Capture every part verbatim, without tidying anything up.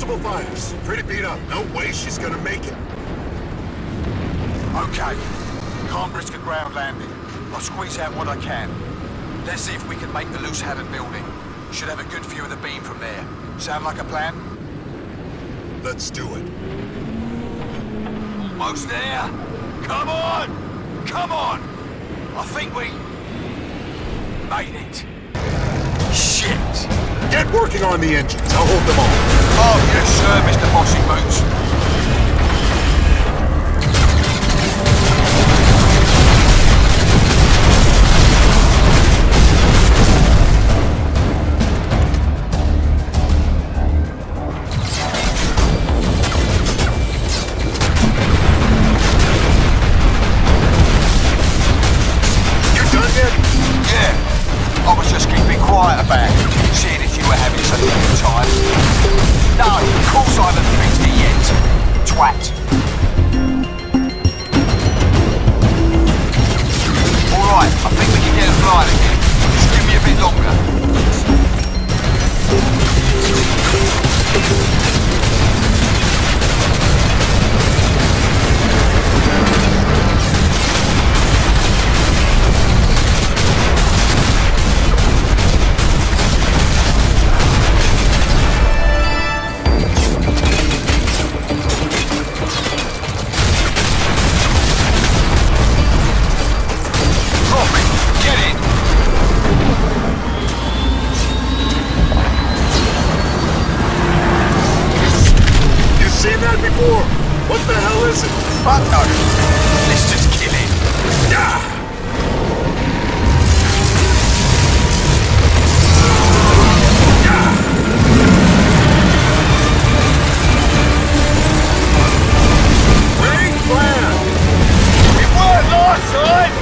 Multiple fires. Pretty beat up. No way she's gonna make it. Okay. Can't risk a ground landing. I'll squeeze out what I can. Let's see if we can make the Loose Haddon building. Should have a good view of the beam from there. Sound like a plan? Let's do it. Almost there. Come on! Come on! I think we... made it. Shit! Get working on the engines. I'll hold them all. Oh, yes, sir, Mister Bossy Boots. What the hell is it? Fuck no. Let's just kill it. Yeah. Great plan. We weren't last time.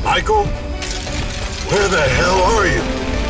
Michael? Where the hell are you?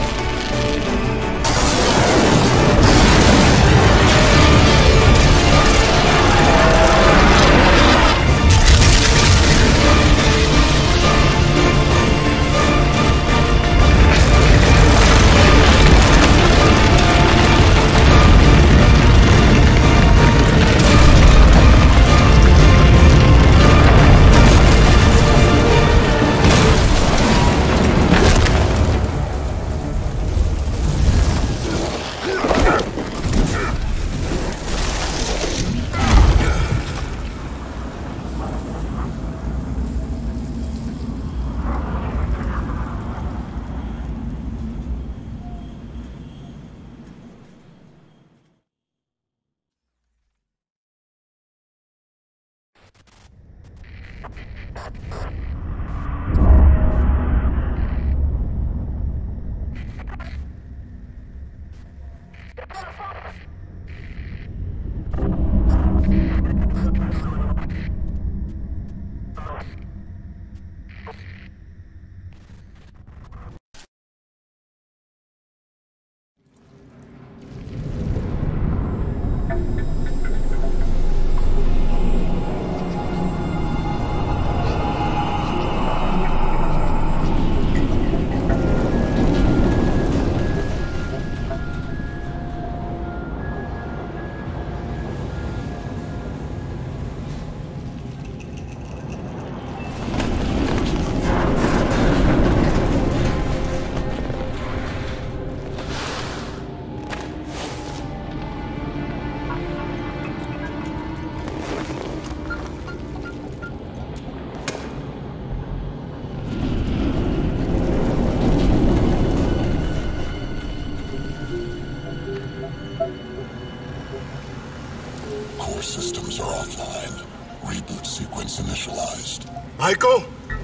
Systems are offline. Reboot sequence initialized. Michael?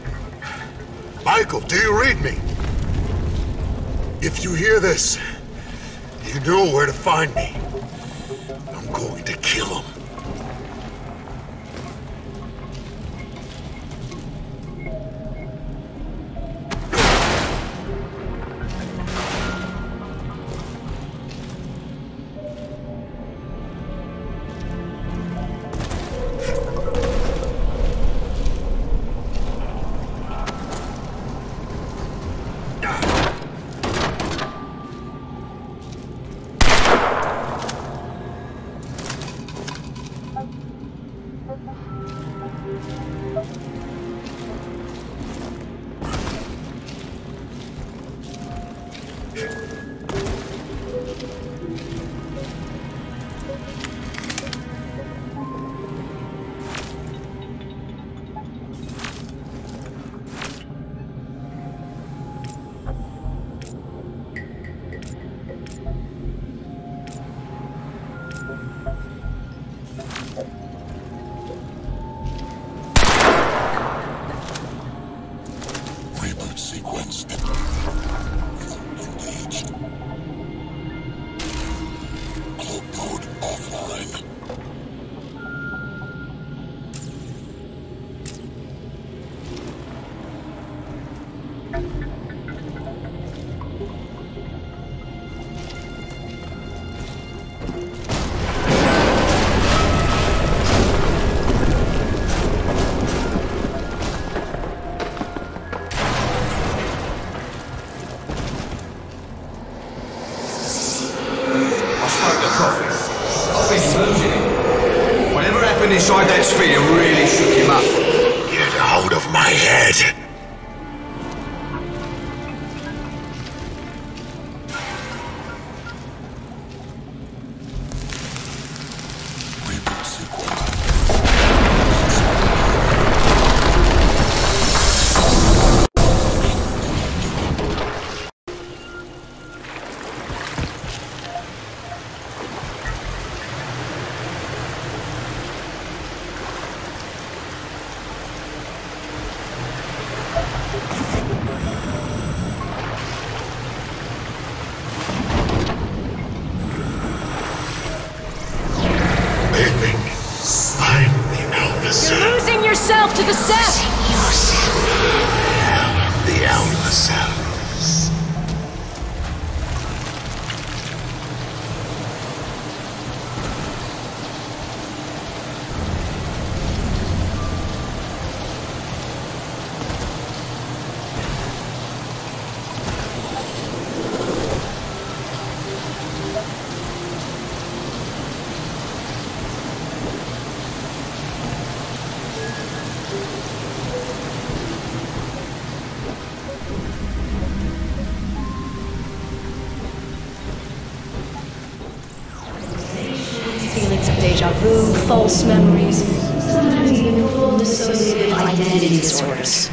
Michael, do you read me? If you hear this, you know where to find me. I'm going to kill him. Sequence engaged. Cloak mode offline. Whatever happened inside that sphere really shook him up. Get out of my head! Reboot sequence. I'm the Alpha. You're losing yourself to the set! down to the cells. Feelings of deja vu, false memories, sometimes even full dissociative identity disorders.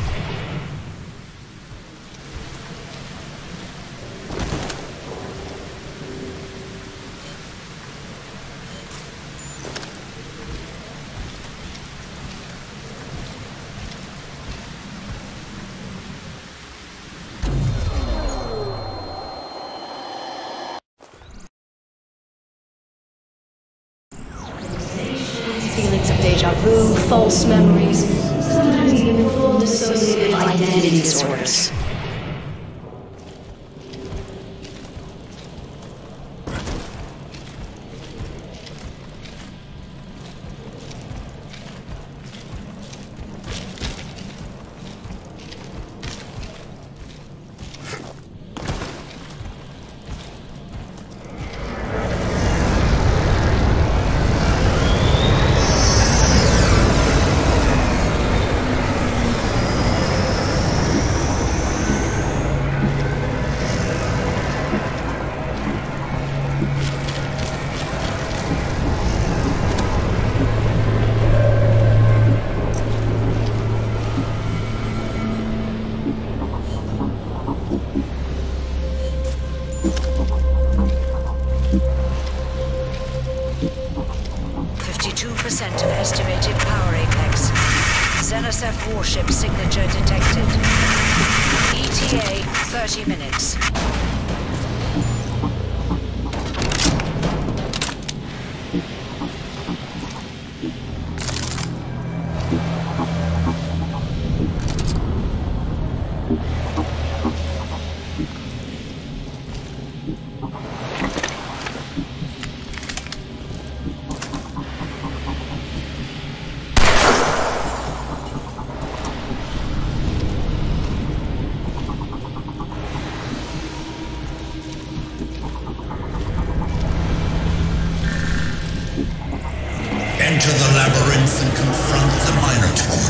Feelings of deja vu, false memories, sometimes even full dissociative identity disorders. fifty-two percent of estimated power apex. Xenoseph warship signature detected. E T A thirty minutes. Enter the labyrinth and confront the Minotaur.